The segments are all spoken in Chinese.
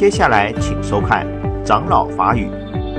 接下来请收看长老法语。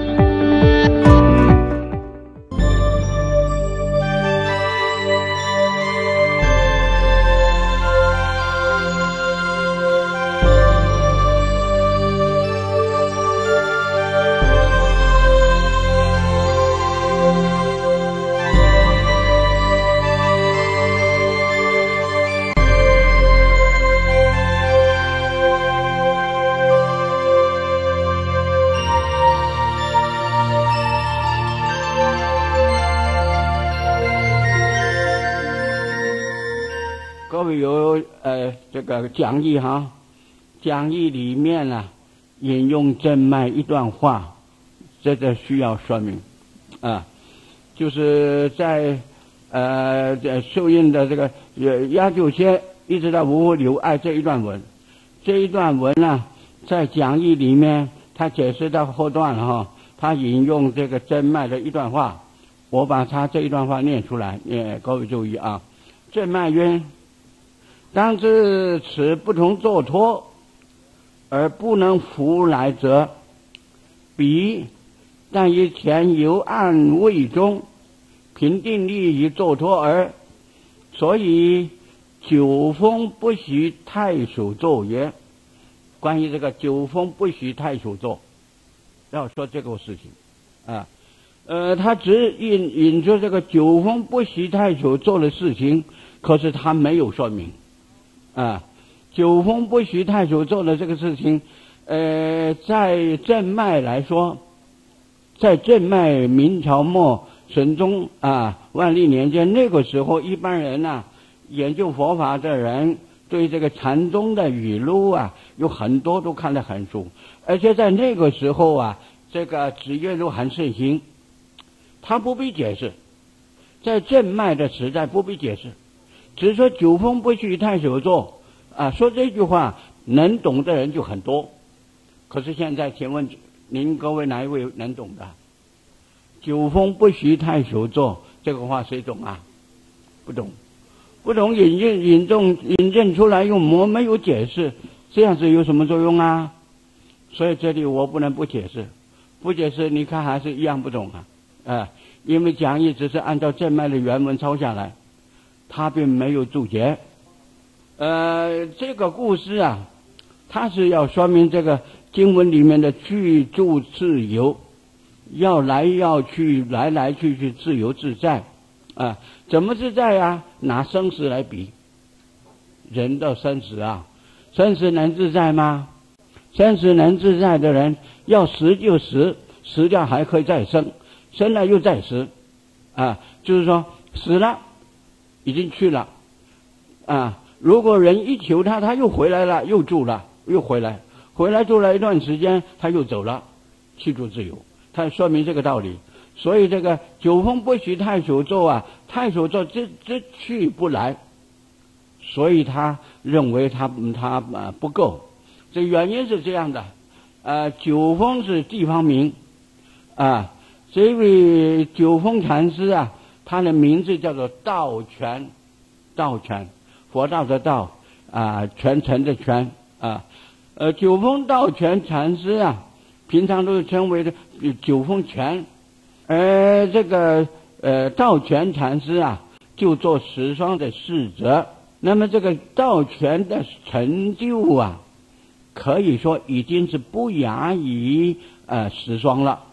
各位有这个讲义哈，讲义里面呢引用郑麦一段话，这个需要说明啊，就是在受印的这个亚九些一直到无留爱这一段文，这一段文呢在讲义里面他解释到后段哈，他引用这个郑麦的一段话，我把他这一段话念出来，各位注意啊。郑麦曰：当知此不同作托而不能弗来者，彼但以前由暗位中凭定力以作托而，所以九风不许太守作也。关于这个九风不许太守作，要说这个事情啊，他只引出这个九风不许太守作的事情，可是他没有说明啊。九风不许太守作的这个事情，在郑麦来说，在郑麦明朝末神宗万历年间，那个时候一般人研究佛法的人对这个禅宗的语录有很多都看得很熟，而且在那个时候这个指月录很盛行，他不必解释，在郑麦的时代不必解释，只说九风不许太守作说这句话能懂的人就很多。可是现在请问您各位哪一位能懂的？九风不许太守作这个话谁懂啊？不懂，不懂引证出来用我没有解释，这样子有什么作用啊？所以这里我不能不解释，不解释你看还是一样不懂因为讲义只是按照郑麦的原文抄下来，他并没有注解。这个故事它是要说明这个经文里面的居住自由，要来要去，来来去去，自由自在怎么自在拿生死来比，人的生死生死能自在吗？生死能自在的人，要死就死，死掉还可以再生，生了又再死就是说死了已经去了如果人一求他，他又回来了，又住了，又回来住了一段时间，他又走了，去住自由，他说明这个道理。所以这个九风不许太守作太守作只去不来，所以他认为他不够。这原因是这样的九风是地方名这位九风禅师他的名字叫做道全，佛道的道全程的全九风道全禅师平常都是称为的九风全，而这个道全禅师就做十双的侍者。那么这个道全的成就可以说已经是不亚于十双了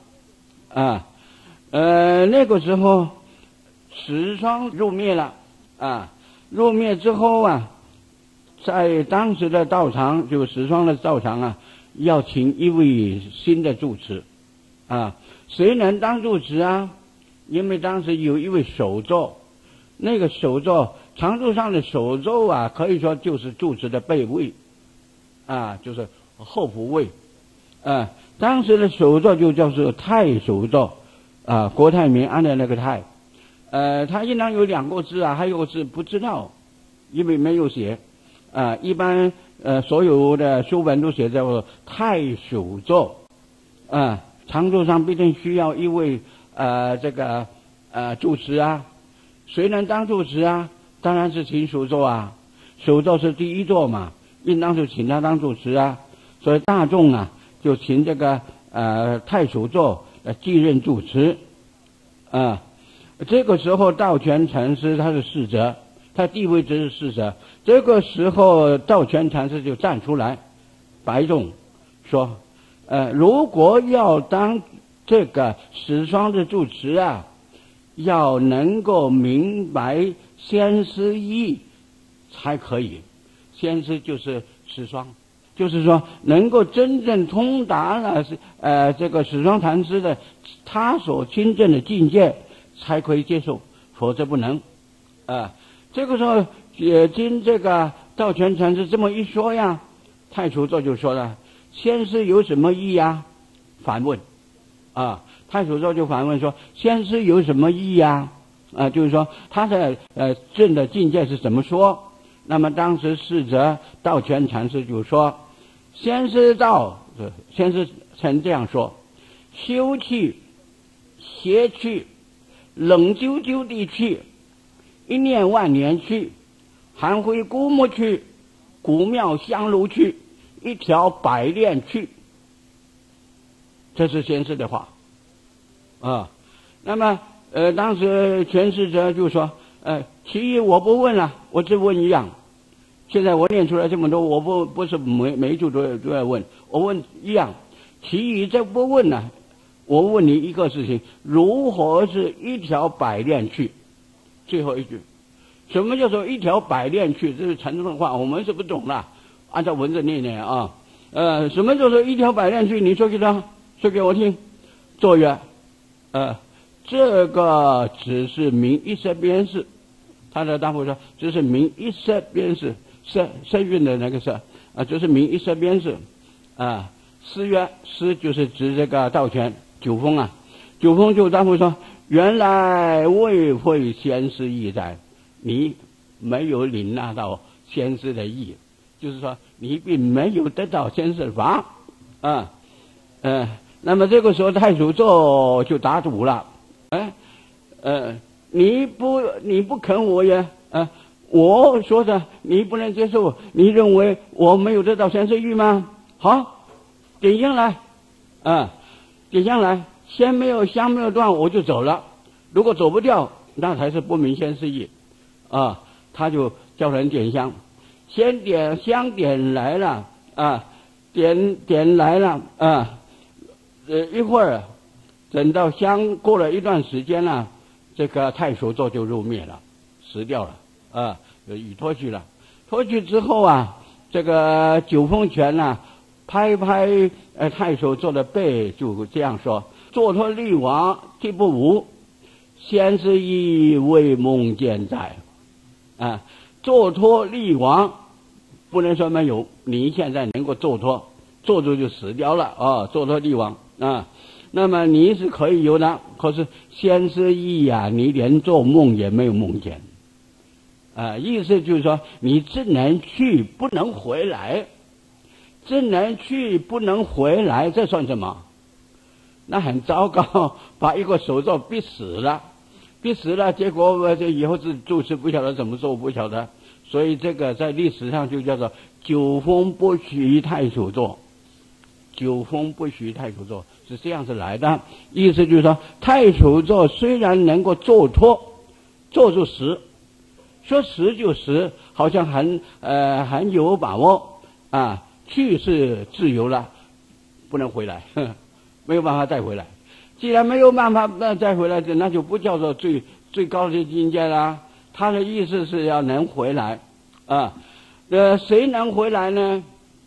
那个时候十双入灭了入灭之后在当时的道场，就十双的道场要请一位新的住持谁能当住持因为当时有一位首座，那个首座长柱上的首座可以说就是住持的背位就是后辅位当时的首座就叫做太首座郭泰明安的那个泰他应当有两个字还有个字不知道，因为没有写一般所有的书本都写叫太守座长柱上必定需要一位这个住持谁能当住持当然是请首座首座是第一座嘛，应当是请他当主持所以大众啊就请这个太守座继任主持。这个时候道全禅师他是侍者，他地位只是侍者。这个时候道全禅师就站出来白众说，如果要当这个十双的住持啊，要能够明白先师意才可以。先师就是十双，就是说能够真正通达了这个十双禅师的他所亲证的境界才可以接受，否则不能。这个时候也经这个道全禅师这么一说呀，太守座就说了，先师有什么意呀？反问太守座就反问说，先师有什么意呀？就是说他的证的境界是怎么说？那么当时侍者道全禅师就说，先师曾这样说，修去邪去，冷啾啾地去，一念万年去，含灰枯木去，古庙香炉去，一条百炼去。这是先师的话那么当时全侍者就说，其余我不问了，我只问一样。现在我念出来这么多，我不是每一句都要问，我问一样，其余这不问了。我问你一个事情，如何是一条百炼去？最后一句，什么叫做一条百炼去？这是禅宗的话，我们是不懂了，按照文字念念什么叫做一条百炼去？你说给我听。作曰，这个只是名一色边事。他的答复说，只是名一色边事，色韵的那个色就是名一色边事师曰，师就是指这个道全九峰九峰就答复说，原来未会先师意在，你没有领纳到先师的意，就是说你并没有得到先师法那么这个时候太守座就打赌了，你不肯我也我说的你不能接受，你认为我没有得到先师意吗？好，点香来点香来，先没有香没有断我就走了，如果走不掉那才是不明先师意他就叫人点香，先点香点来了点来了一会儿等到香过了一段时间了，这个太守座就入灭了，死掉了已脱去了。脱去之后这个九峰拳拍太守座的背，就这样说，坐脱力王第不无，先师意未梦见在坐脱力王不能说没有，你现在能够坐脱，坐住就死掉了坐脱力王那么你是可以有的，可是先师意你连做梦也没有梦见意思就是说你只能去不能回来，只能去不能回来，这算什么？那很糟糕，把一个首座逼死了，结果这以后是住持不晓得怎么做，不晓得，所以这个在历史上就叫做九峰不许太守座，九峰不许太守座是这样子来的。意思就是说太守座虽然能够坐脱，坐住实，说实就实，好像很有把握去是自由了，不能回来没有办法再回来，既然没有办法再回来，那就不叫做最高的境界了。他的意思是要能回来谁能回来呢？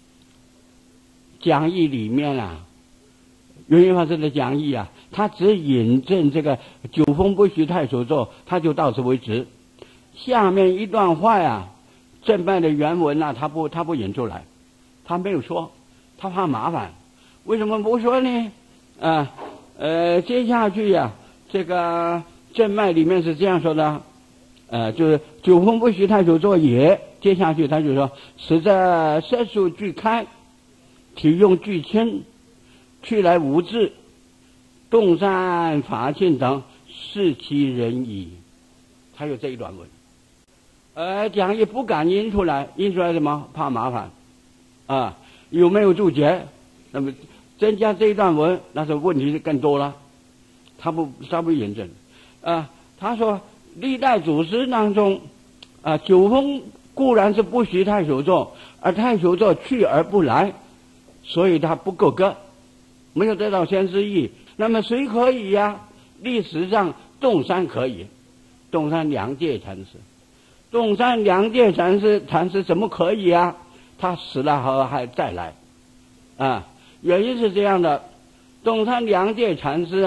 讲义里面圆圆法师的讲义他只引证这个九峰不许太守座，他就到此为止。下面一段话正派的原文他不引出来，他没有说，他怕麻烦。为什么不说呢？接下去这个正脉里面是这样说的就是九峰不许太守座也。接下去他就说，实在色数俱开，体用俱清，去来无滞，动善法性等，是其人矣。他有这一段文讲义不敢印出来什么？怕麻烦有没有注解？那么增加这一段文，那是问题是更多了。他不验证他说历代祖师当中九风固然是不许太守座，而太守座去而不来，所以他不够格，没有得到先师意。那么谁可以呀？历史上洞山可以，洞山良介禅师。洞山良介禅师怎么可以啊？他死了后还再来原因是这样的，洞山良介禅师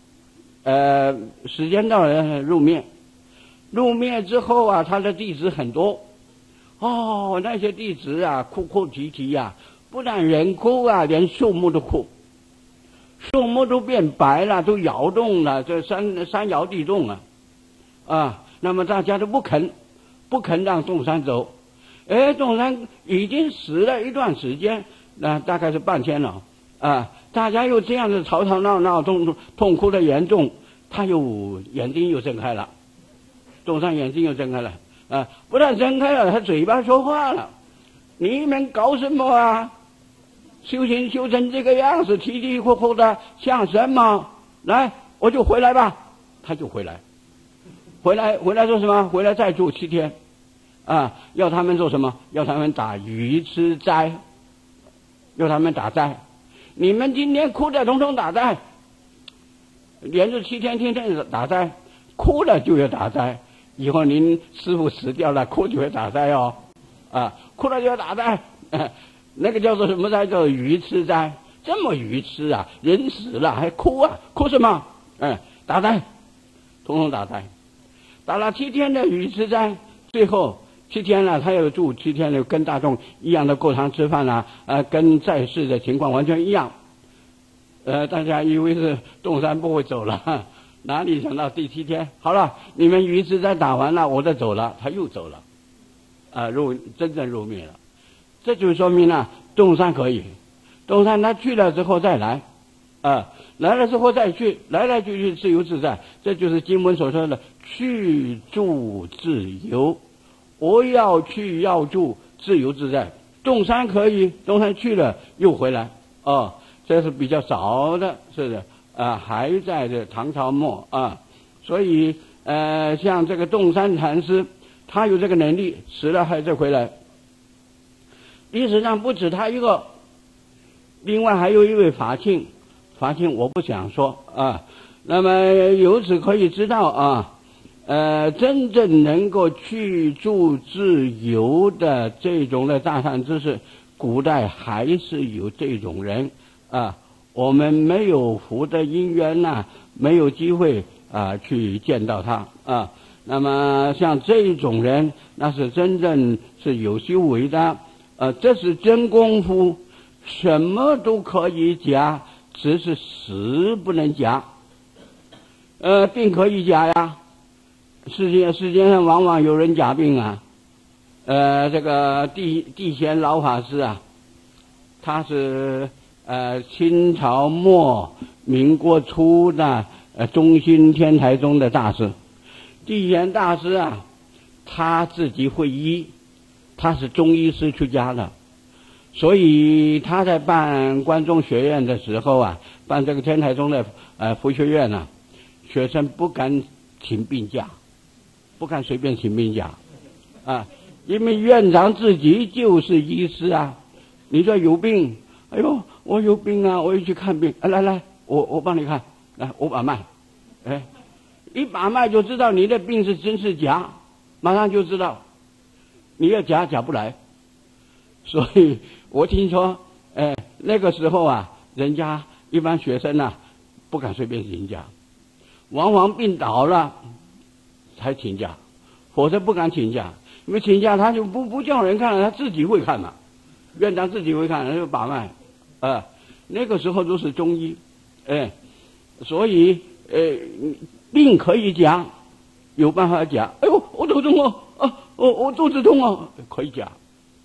时间到了入灭之后他的弟子很多那些弟子哭哭啼啼不但人哭连树木都哭，树木都变白了，都摇动了，这山摇地动那么大家都不肯让洞山走。洞山已经死了一段时间，大概是半天了大家又这样子吵吵闹闹，痛哭的严重，他眼睛又睁开了，洞山眼睛又睁开了不但睁开了，他嘴巴说话了。你们搞什么修行修成这个样子，啼啼哭哭的，像什么？来，我就回来吧。他就回来做什么？回来再住7天要他们做什么？要他们打鱼吃斋，要他们打斋。你们今天哭的统统打斋，连着7天天天打斋，哭了就要打斋。以后您师父死掉了，哭就会打斋哭了就要打斋那个叫做什么斋？叫鱼吃斋。这么愚痴人死了还哭哭什么？打斋，统统打斋。打了7天的鱼吃斋，最后7天了，他要住7天，跟大众一样的过堂吃饭跟在世的情况完全一样。大家以为是洞山不会走了，哪里想到第7天，好了，你们鱼吃斋打完了，我再走了，他又走了，真正入灭了。这就说明洞山可以，洞山他去了之后再来，来了之后再去，来来去去自由自在，这就是经文所说的去住自由。我要去要住，自由自在。洞山可以，洞山去了又回来这是比较少的，是的还在这唐朝末所以像这个洞山禅师，他有这个能力，死了还再回来。历史上不止他一个，另外还有一位法庆我不想说那么由此可以知道真正能够去住自由的这种的大善知识，古代还是有这种人我们没有福的因缘没有机会去见到他那么像这种人，那是真正是有修为的这是真功夫，什么都可以假，只是死不能假病可以假呀。世界上往往有人假病这个地贤老法师他是清朝末民国初的中兴天台宗的大师。地贤大师他自己会医，他是中医师出家的，所以他在办关中学院的时候办这个天台宗的佛学院学生不敢请病假，不敢随便请病假因为院长自己就是医师你说有病，哎呦我有病我要去看病来我帮你看，来我把脉一把脉就知道你的病是真是假，马上就知道，你要假不来。所以我听说那个时候人家一般学生不敢随便请假，往往病倒了才请假，否则不敢请假。因为请假他就不叫人看了，他自己会看嘛，院长自己会看，他就把脉那个时候都是中医所以病可以假，有办法假。哎呦我头痛我肚子痛可以假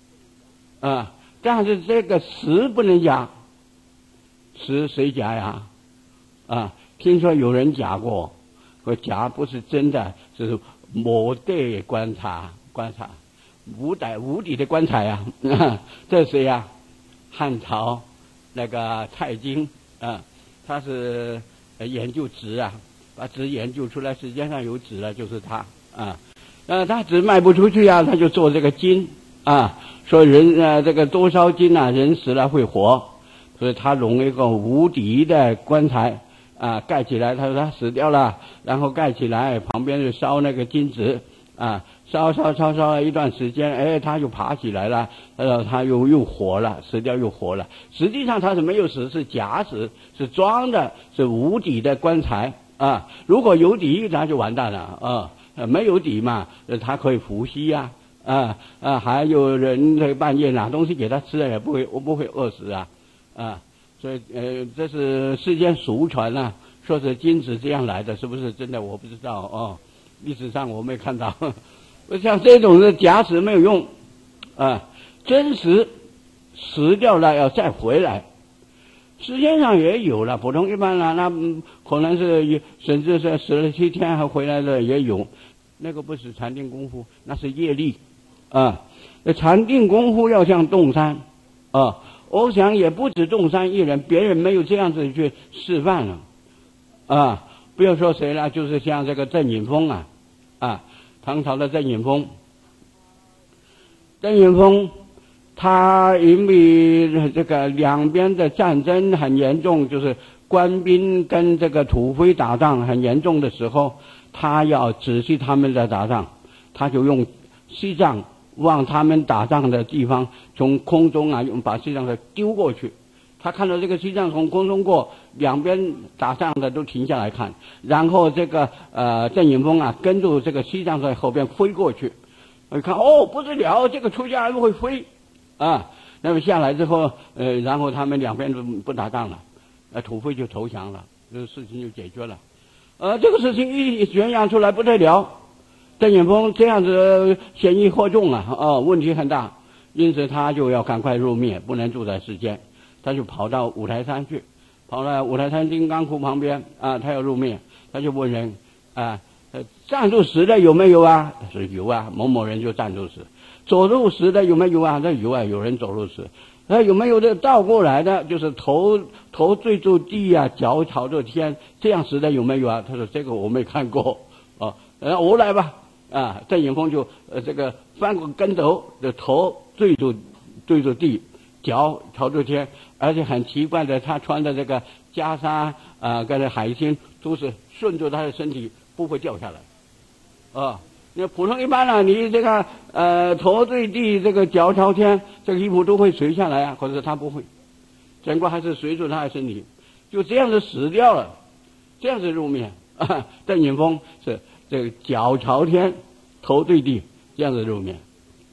但是这个死不能假。死谁假呀听说有人假过，说假不是真的，是某对观察无底的棺材这是谁汉朝那个蔡京他是研究纸啊，把纸研究出来，世界上有纸了就是他他纸卖不出去他就做这个金说人这个多烧金人死了会活，所以他弄一个无底的棺材盖起来，他说他死掉了，然后盖起来，旁边就烧那个金纸烧了一段时间，他就爬起来了，他又活了，死掉又活了。实际上他是没有死，是假死，是装的，是无底的棺材如果有底，那就完蛋了没有底嘛，他可以呼吸还有人这个半夜拿东西给他吃也不会饿死所以这是世间俗传说是金子这样来的，是不是真的我不知道历史上我没看到。像这种的假死没有用真实死掉了要再回来。世界上也有了，普通一般那可能是甚至是死了7天还回来的也有，那个不是禅定功夫，那是业力禅定功夫要像洞山我想也不止洞山一人，别人没有这样子去示范了不要说谁了，就是像这个郑隐峰唐朝的郑隐峰他因为这个两边的战争很严重，就是官兵跟这个土匪打仗很严重的时候，他要仔细他们的打仗，他就用锡杖往他们打仗的地方从空中把锡杖丢过去。他看到这个锡杖从空中过，两边打仗的都停下来看，然后这个郑隐峰跟住这个锡杖在后边飞过去，我看不得了，这个出家人会飞那么下来之后然后他们两边都不打仗了，土匪就投降了，这个事情就解决了。这个事情一宣扬出来不得了，郑隐峰这样子嫌疑颇重问题很大，因此他就要赶快入灭，不能住在世间，他就跑到五台山去，跑到五台山金刚窟旁边他要入灭，他就问人站住死的有没有他说有某某人就站住死。走路死的有没有他有有人走路死。有没有的倒过来的，就是头对着地脚朝着天，这样死的有没有他说这个我没看过我来吧郑隐峰就这个翻过跟头的头对着地，脚朝着天，而且很奇怪的，他穿的这个袈裟跟着海星都是顺着他的身体不会掉下来那普通一般你这个头对地，这个脚朝天，这个衣服都会垂下来可是他不会，整个还是随着他的身体，就这样子死掉了，这样子入灭郑隐峰是这个脚朝天，头对地，这样子入灭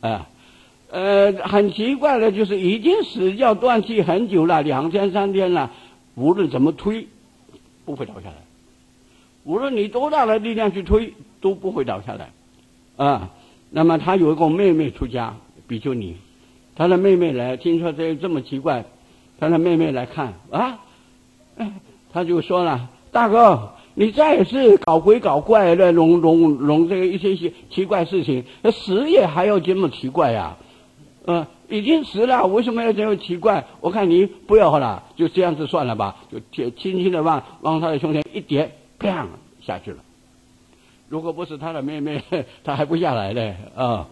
很奇怪的就是已经死掉断气很久了，2天3天了，无论怎么推不会倒下来，无论你多大的力量去推都不会倒下来那么他有一个妹妹出家比丘尼，他的妹妹来听说这么奇怪，他的妹妹来看他就说了，大哥你再是搞鬼搞怪的弄这个一些奇怪事情，死也还要这么奇怪已经死了为什么要这么奇怪，我看你不要了，就这样子算了吧，就轻轻的往他的胸前一叠，啪下去了。如果不是他的妹妹，他还不下来呢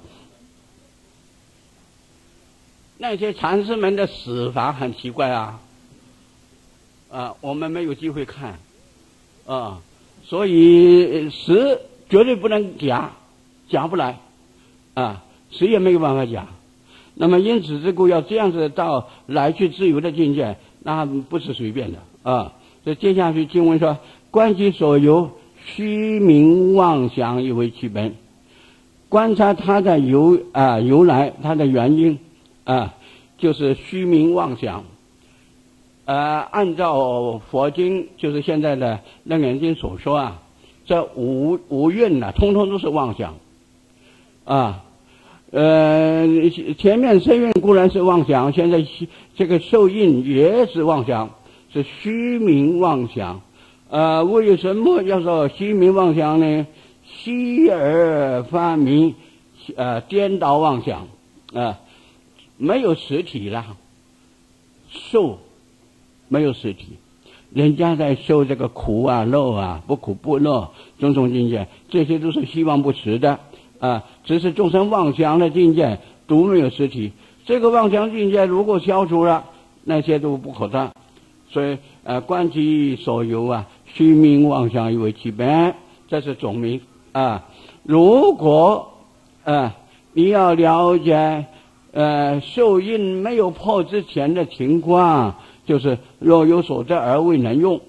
那些禅师们的死法很奇怪我们没有机会看所以死绝对不能假不来谁也没有办法假。那么因此之故要这样子到来去自由的境界，那不是随便的所以接下去经文说，观其所由，虚名妄想以为其本，观察它的由来，它的原因就是虚名妄想按照佛经就是现在的楞严经所说这五蕴通通都是妄想前面身蕴固然是妄想，现在这个受印也是妄想，是虚名妄想为什么要说虚名妄想呢？虚而发明颠倒妄想没有实体了受没有实体，人家在受这个苦啊、乐啊、不苦不乐种种境界，这些都是希望不实的只是众生妄想的境界都没有实体。这个妄想境界如果消除了，那些都不可得。所以观其所由虚名妄想以为其本，这是总名如果你要了解受印没有破之前的情况，就是若有所得而未能用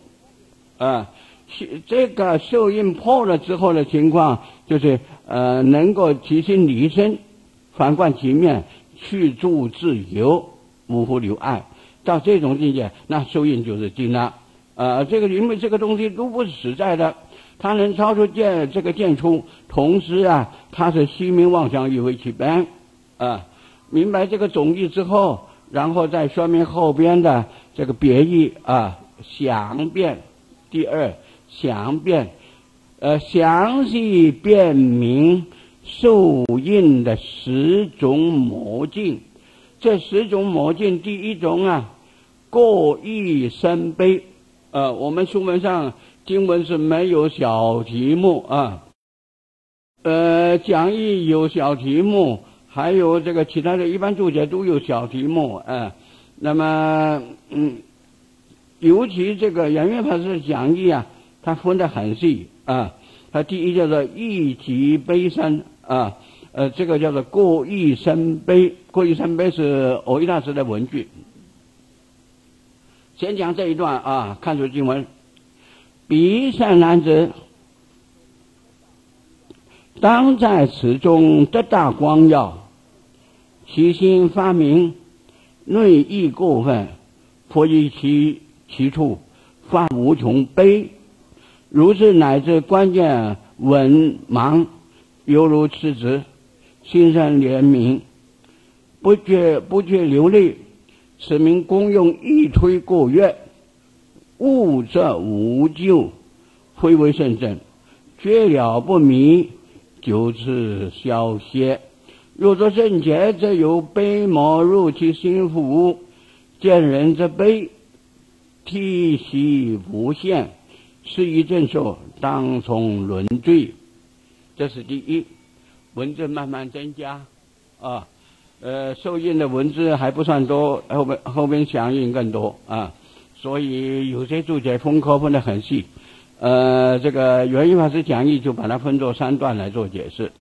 这个受印破了之后的情况，就是能够其心离身，反观其面，去住自由，无复留碍。到这种境界，那受印就是尽了这个因为这个东西都不是实在的，它能超出这个见出，同时它是虚名妄想以为其本明白这个总义之后，然后再说明后边的这个别义详辩。第二，详辩详细辨明受印的10种魔境。这10种魔境，第一种过义生悲我们书本上经文是没有小题目讲义有小题目，还有这个其他的一般注解都有小题目那么尤其这个圆月法师讲义它分得很细它第一叫做义极悲深这个叫做过义生悲。过义生悲是藕益大师的文句。先讲这一段看出经文：彼善男子，当在此中得大光耀，其心发明，内意过分，佛于其处发无穷悲。如是乃至关键文盲，犹如赤子，心生怜悯，不觉流泪。此名功用一推过越，悟则无咎，非为甚正，觉了不迷，就此消歇。若作正解，则有悲魔入其心腹，见人之悲，涕息无限，是以正受，当从轮罪。这是第一，文字慢慢增加受印的文字还不算多，后边详印更多所以有些注解分科分得很细这个圆一法师讲义就把它分作3段来做解释。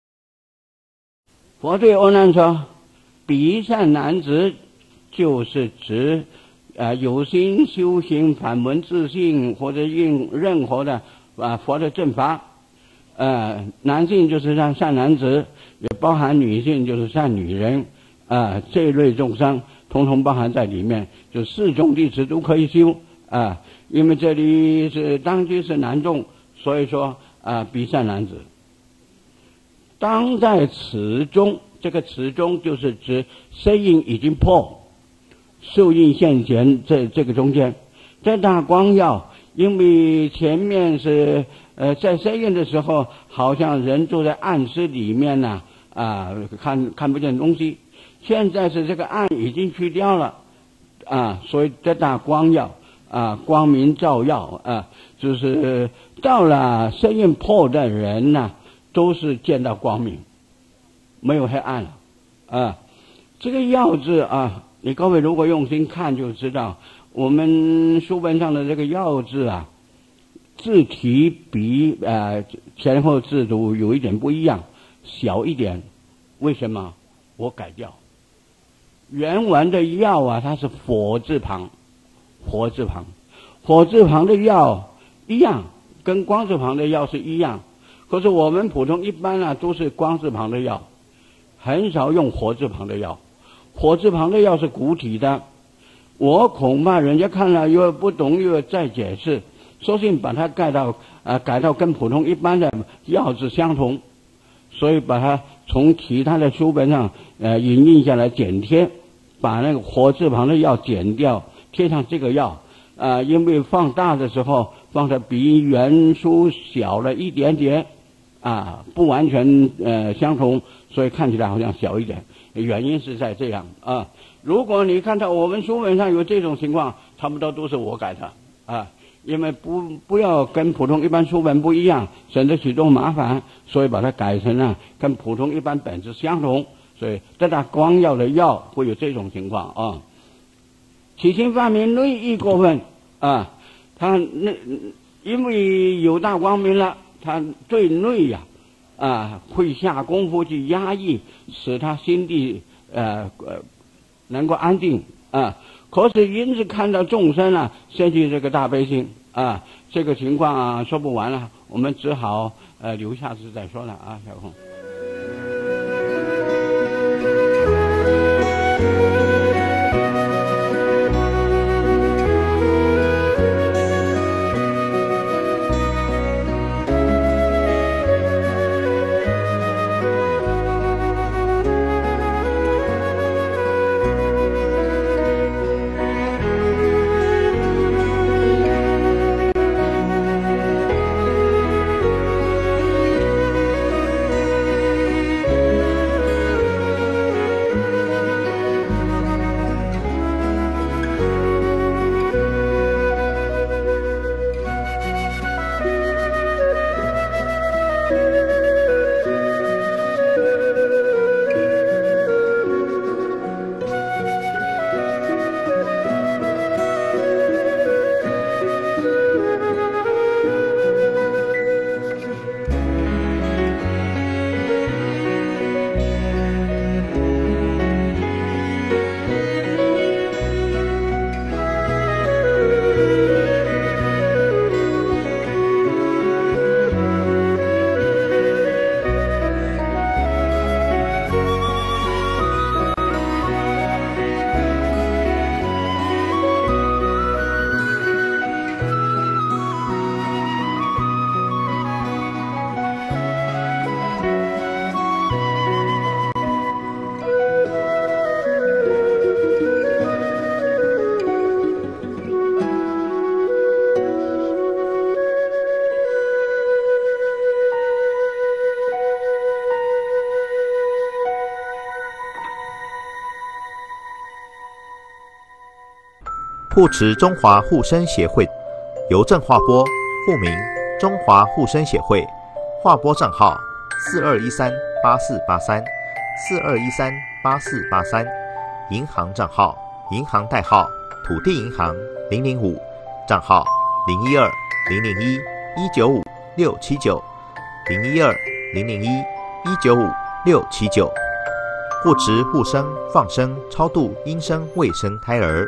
佛对阿难说，彼善男子就是指有心修行反闻自性或者用任何的佛的正法男性就是善男子，也包含女性就是善女人这一类众生统统包含在里面，就4种弟子都可以修因为这里是当居是男众，所以说彼善男子当在此中。这个此中就是指身印已经破，受印现前这个中间，在大光耀，因为前面是在身印的时候，好像人住在暗室里面看不见东西。现在是这个暗已经去掉了所以这大光耀光明照耀就是到了身印破的人都是见到光明，没有黑暗了这个耀字你各位如果用心看就知道，我们书本上的这个耀字字体比前后字都有一点不一样，小一点。为什么？我改掉。原文的耀它是火字旁，火字旁的耀一样，跟光字旁的耀是一样。可是我们普通一般都是光字旁的耀，很少用火字旁的耀。火字旁的耀是古体的，我恐怕人家看了又不懂，又再解释，索性把它改到跟普通一般的耀字相同，所以把它从其他的书本上引印下来剪贴，把那个火字旁的耀剪掉，贴上这个耀因为放大的时候放的比原书小了一点点不完全相同，所以看起来好像小一点。原因是在这样啊。如果你看到我们书本上有这种情况，差不多都是我改的啊。因为不要跟普通一般书本不一样，省得许多麻烦，所以把它改成跟普通一般本质相同。所以在它光耀的耀会有这种情况啊。起心发明内意过分啊，他因为有大光明了，他对内会下功夫去压抑，使他心地能够安定啊。可是因此看到众生升起这个大悲心这个情况说不完了，我们只好留下次再说了啊，小红。 护持中华护生协会，邮政划拨，户名中华护生协会，划拨账号42138483，42138483，银行账号，银行代号土地银行005，账号012001195679，012001195679，护持护生放生超度阴生未生胎儿。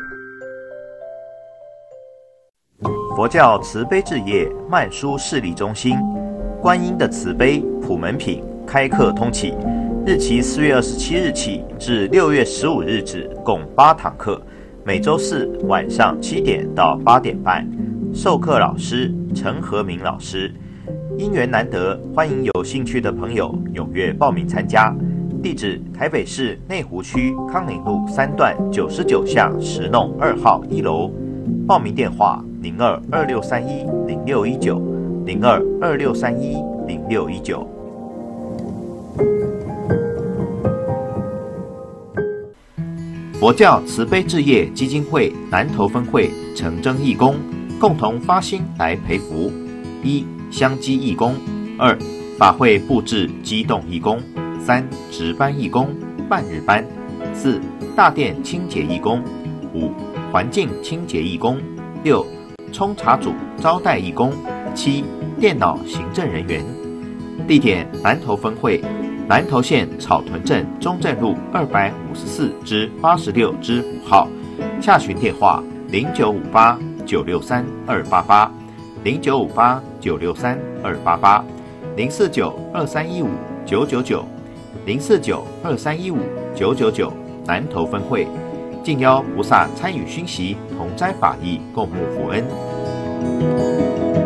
佛教慈悲置业曼殊视力中心，观音的慈悲普门品开课通启，日期4月27日起至6月15日止，共8堂课，每周四晚上7点到8点半，授课老师陈和明老师。因缘难得，欢迎有兴趣的朋友踊跃报名参加。地址：台北市内湖区康宁路3段99巷10弄2号1楼。报名电话0226310619，0226310619。佛教慈悲置业基金会南投分会诚征义工，共同发心来培福：一、香积义工；二、法会布置机动义工；三、值班义工半日班；四、大殿清洁义工；五、环境清洁义工；六、冲茶组招待义工；七、电脑行政人员。地点：南投分会，南投县草屯镇中正路254-86-5号。洽询电话0958-963-288 0958-963-288 049-2315-999 049-2315-999。南投分会敬邀菩萨参与熏习，同斋法义，共沐福恩。